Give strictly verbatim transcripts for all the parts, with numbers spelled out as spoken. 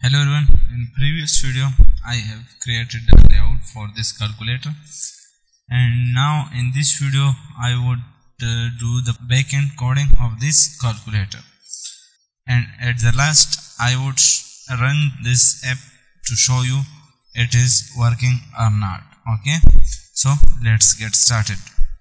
Hello everyone, in previous video I have created the layout for this calculator, and now in this video I would uh, do the backend coding of this calculator, and at the last I would run this app to show you it is working or not. Okay, so let's get started.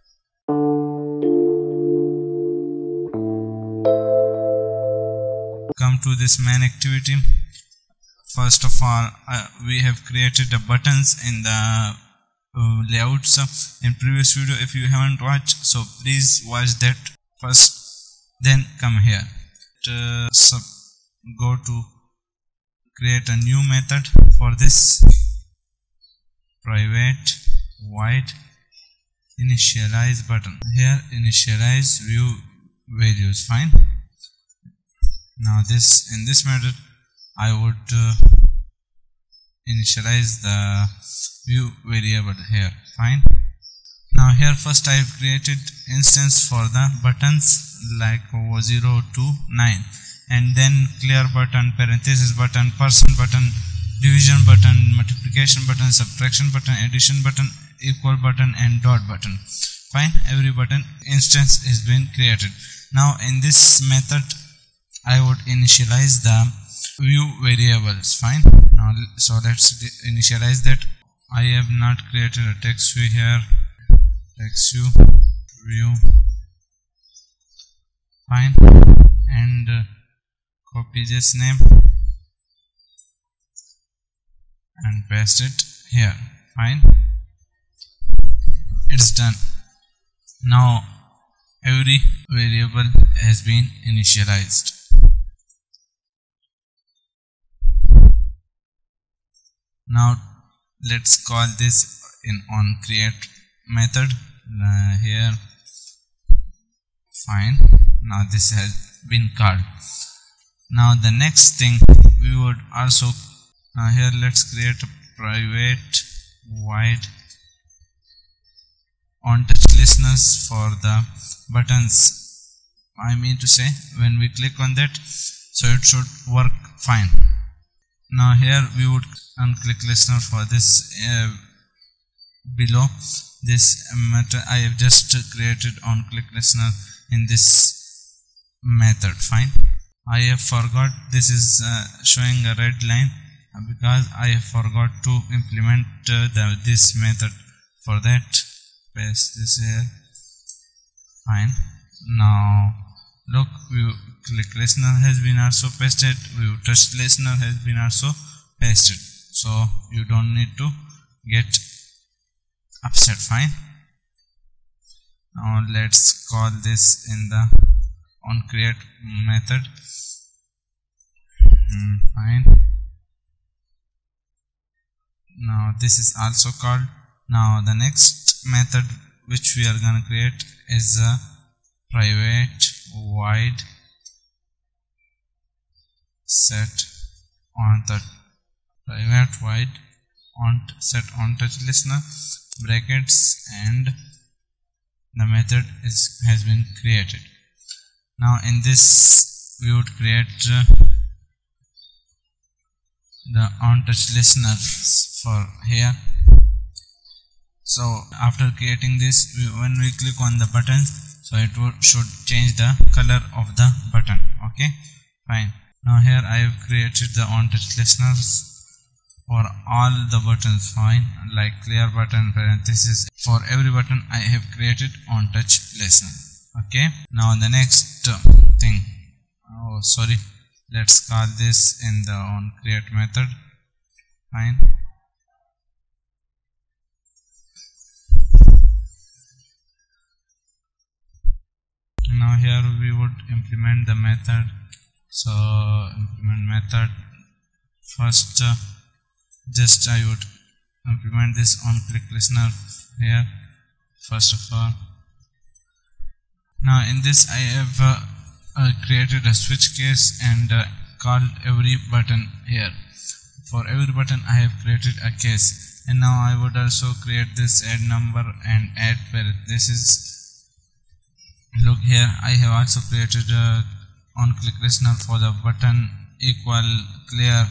Come to this main activity. First of all, uh, we have created the buttons in the uh, layouts in previous video. If you haven't watched, so please watch that first, then come here to sub go to create a new method for this private void initialize button. Here initialize view values. Fine. Now this in this method I would uh, initialize the view variable here. Fine. Now here first I have created instance for the buttons like zero to nine, and then clear button, parenthesis button, person button, division button, multiplication button, subtraction button, addition button, equal button, and dot button. Fine. Every button instance is been created. Now in this method I would initialize the view variables. Fine. Now so let's initialize that. I have not created a text view here. Text view view. Fine. And uh, copy this name and paste it here. Fine. It's done. Now every variable has been initialized. Now let's call this in on create method uh, here. Fine. Now this has been called. Now the next thing we would also uh, here let's create a private void on touch listeners for the buttons. I mean to say when we click on that, so it should work fine. Now here we would unclick listener for this uh, below this method. I have just created on click listener in this method. Fine. I have forgot this is uh, showing a red line because I have forgot to implement uh, the this method. For that, paste this here. Fine. Now look, view click listener has been also pasted, view touch listener has been also pasted, so you don't need to get upset. Fine. Now let's call this in the on create method. Mm, fine. Now this is also called. Now the next method which we are going to create is a private void set on the private void on set on touch listener brackets, and the method is has been created. Now in this we would create uh, the on touch listeners for here. So after creating this, we, when we click on the button, so it would should change the color of the button. Okay, fine. Now here I have created the on touch listeners for all the buttons. Fine, like clear button, parenthesis. For every button I have created on touch listener. Okay. Now the next uh, thing. Oh sorry. Let's call this in the on create method. Fine. Now here we would implement the method. So implement method first. Uh, just I would implement this on click listener here first of all. Now in this I have uh, uh, created a switch case and uh, called every button here. For every button I have created a case, and now I would also create this add number and add parenthesis. Look here, I have also created a on click listener for the button equal clear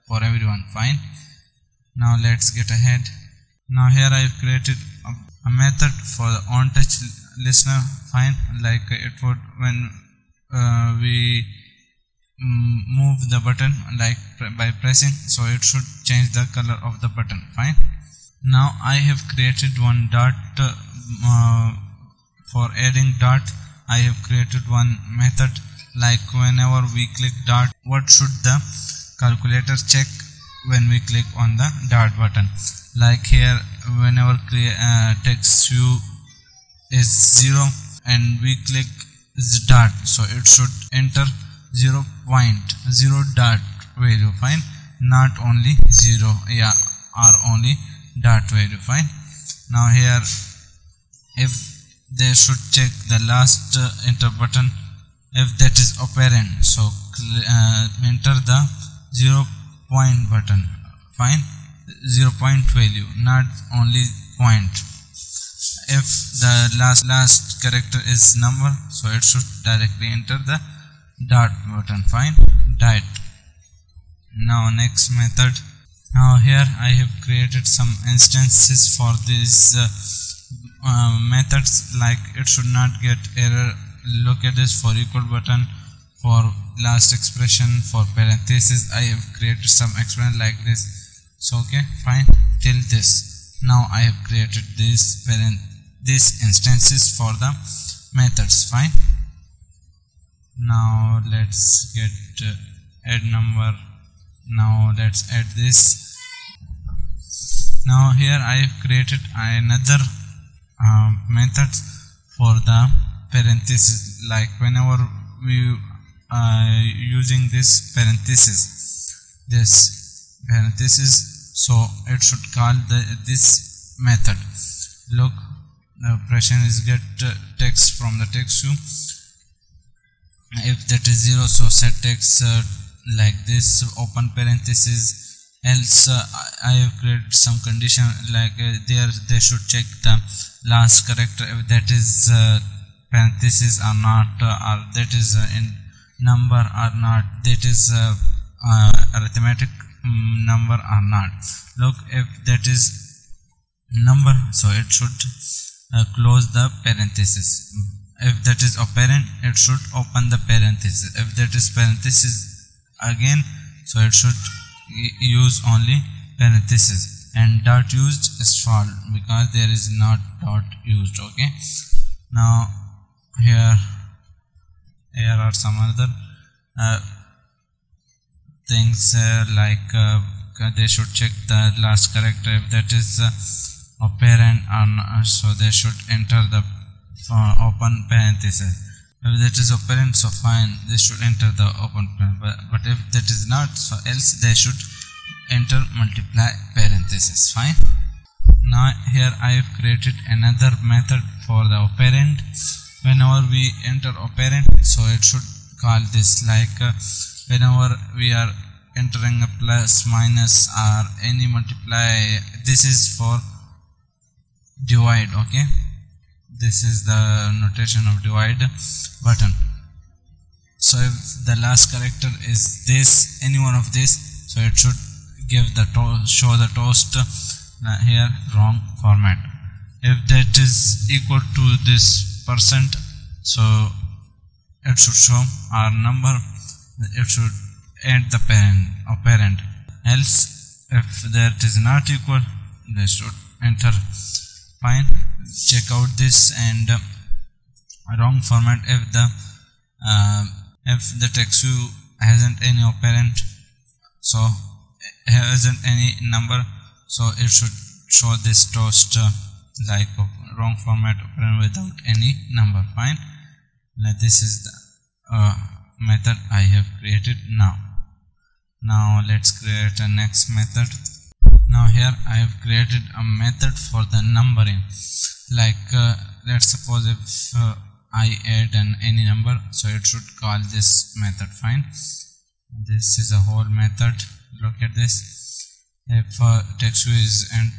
for everyone. Fine. Now let's get ahead. Now here I have created a, a method for the on touch listener. Fine. Like it would when uh, we mm, move the button like by pressing, so it should change the color of the button. Fine. Now I have created one dot uh, for adding dot. I have created one method like whenever we click dot, what should the calculator check when we click on the dot button. Like here, whenever uh, text view is zero and we click dot, so it should enter zero point zero dot value. Fine. Not only zero, yeah, or only dot value. Fine. Now here, if they should check the last uh, enter button if that is operand, so uh, enter the zero point button. Fine. Zero point value, not only point. If the last last character is number, so it should directly enter the dot button. Fine. Dot. Now next method. Now here I have created some instances for these uh, uh, methods, like it should not get error. Look at this. For equal button, for last expression, for parenthesis, I have created some expression like this. So okay, fine, till this. Now I have created these parent these instances for the methods. Fine. Now let's get uh, add number. Now let's add this. Now here I have created another uh, method for the parenthesis, like whenever we uh, using this parenthesis this parenthesis, so it should call the this method. Look, the operation is get uh, text from the text view. If that is zero, so set text uh, like this, open parenthesis. Else uh, I have created some condition like uh, there they should check the last character if that is uh, parenthesis or not, uh, or that is uh, in number or not, that is uh, uh, arithmetic um, number or not. Look, if that is number, so it should uh, close the parenthesis. If that is operand, it should open the parenthesis. If that is parenthesis again, so it should use only parenthesis, and dot used is false because there is not dot used. Okay. Now here here are some other uh, things uh, like uh, they should check the last character if that is uh, operand or not, so they should enter the uh, open parenthesis. If that is operand, so fine, they should enter the open parenthesis, but, but if that is not, so else they should enter multiply parenthesis. Fine. Now here I have created another method for the operand. Whenever we enter operand, so it should call this, like uh, whenever we are entering a plus, minus or any multiply, this is for divide. Okay, this is the notation of divide button. So if the last character is this, any one of this, so it should give the to show the toast uh, here wrong format. If that is equal to this percent, so it should show our number, it should end the parent operand. Else if that is not equal, they should enter. Fine. Check out this, and uh, wrong format if the uh, if the text view hasn't any operand, so hasn't any number, so it should show this toast uh, like uh, wrong format operand without any number. Fine. Now this is the uh, method I have created. Now now let's create a next method. Now here I have created a method for the numbering, like uh, let's suppose if uh, I add an any number, so it should call this method. Fine. This is a whole method. Look at this. If uh, text view is and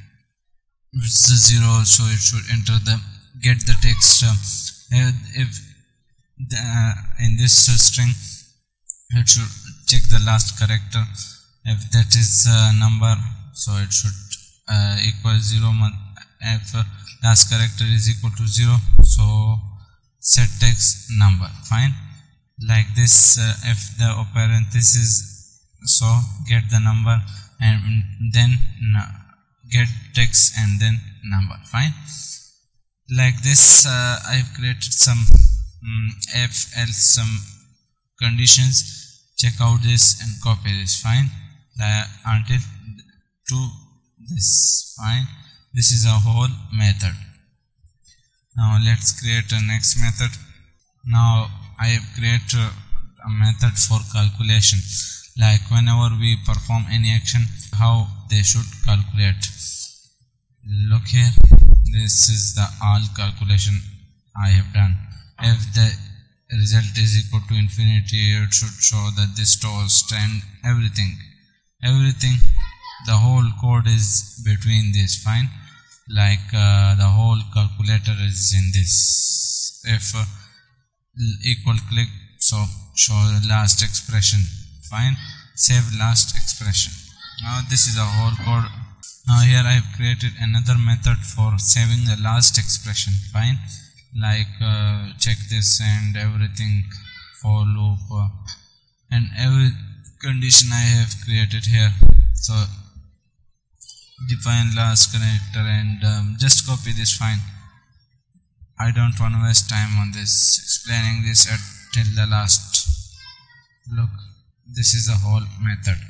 zero, so it should enter the get the text. Uh, if the, uh, in this uh, string, it should check the last character. if that is uh, number, so it should uh, equal zero. If uh, last character is equal to zero, so set text number. Fine. Like this, uh, if the parenthesis, so get the number and then get text and then number. Fine. Like this, uh, I've created some um, if else some conditions. Check out this and copy this. Fine. Uh, until to this. Fine. This is a whole method. Now let's create a next method. Now I have created a method for calculation, like whenever we perform any action, how they should calculate. Look here, this is the all calculation I have done. If the result is equal to infinity, it should show that this toast and everything everything the whole code is between this. Fine. Like uh, the whole calculator is in this. If uh, equal click, so show the last expression. Fine. Save last expression. Now this is a whole code. Now here I have created another method for saving the last expression. Fine. Like uh, check this and everything, for loop uh, and every condition I have created here. So define last character and um, just copy this. Fine. I don't want to waste time on this explaining this at till the last. Look, this is a whole method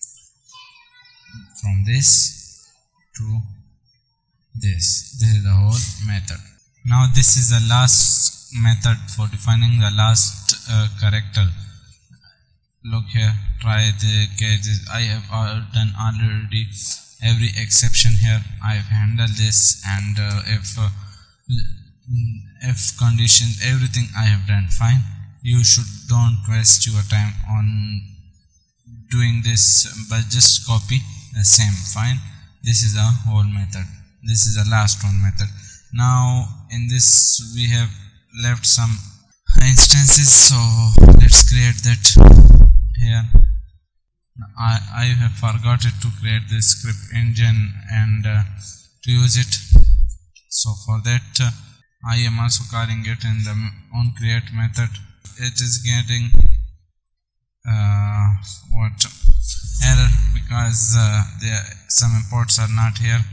from this to this. This is the whole method. Now this is the last method for defining the last uh, character. Look here, try the cases. I have uh, done already every exception here. I have handled this, and uh, if uh, if conditions, everything I have done. Fine. You should don't waste your time on doing this, but just copy the same. Fine. This is a whole method. This is the last one method. Now in this we have left some instances, so let's create that here. I, I have forgotten to create the script engine and uh, to use it, so for that uh, I am also calling it in the on create method. It is getting uh, what error because uh, there some imports are not here,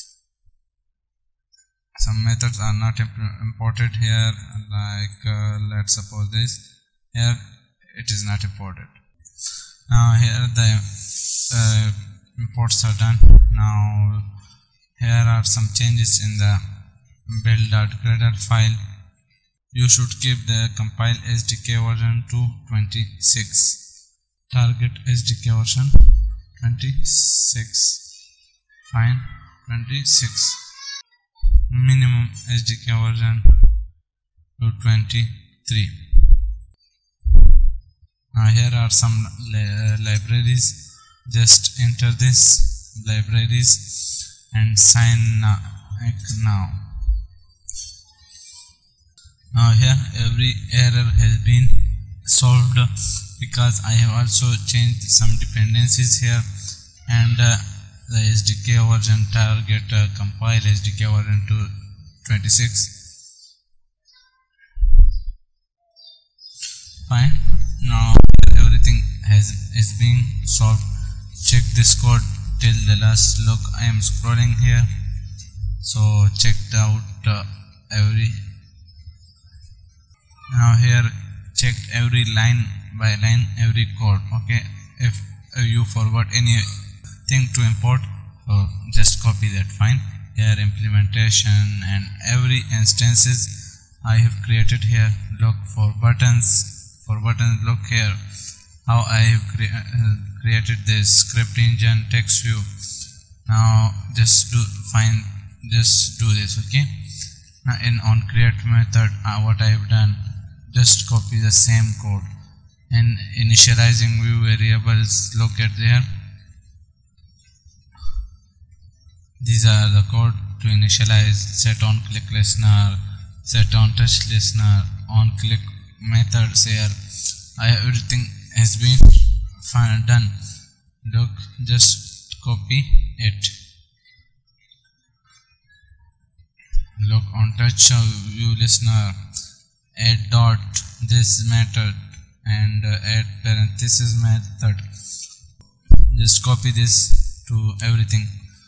some methods are not imp imported here, like uh, let's suppose this here it is not imported. Now here the uh, imports are done. Now here are some changes in the build.gradle file. You should keep the compile S D K version to twenty-six. Target S D K version twenty-six. Fine, twenty-six. Minimum S D K version to twenty-three. Now here are some li libraries. Just enter this libraries and sign now. now. Now here every error has been solved because I have also changed some dependencies here, and uh, the S D K version target uh, compile S D K version to twenty-six. Fine. Now everything has is being solved. Check this code till the last. Look, I am scrolling here, so checked out uh, every. Now here checked every line by line, every code. Okay, if uh, you forgot anything to import, so just copy that. Fine. Here implementation and every instances I have created here. Look for buttons. For buttons, look here how I have cre uh, created this script engine text view. Now just do find just do this. Okay. Now in on create method, uh, what I have done, just copy the same code. And initializing view variables, look at there. These are the code to initialize set on click listener, set on touch listener, on click methods here. I everything has been fine, done. Look, just copy it. Look, on touch view listener, add dot this method and uh, add parenthesis method. Just copy this to everything.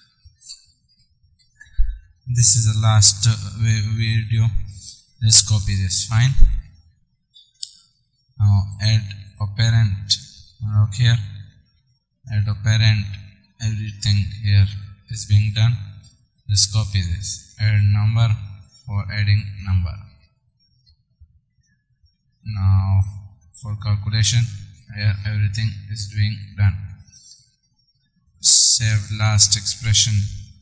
This is the last uh, video. Just copy this. Fine. Now add operand. Look here. Add operand. Everything here is being done. Just copy this. Add number for adding number. Now for calculation, here everything is being done. Save last expression.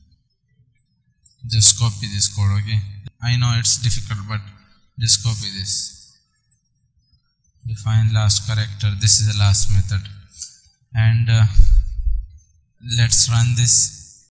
Just copy this code. Okay, I know it's difficult, but just copy this. Define last character. This is the last method, and uh, let's run this.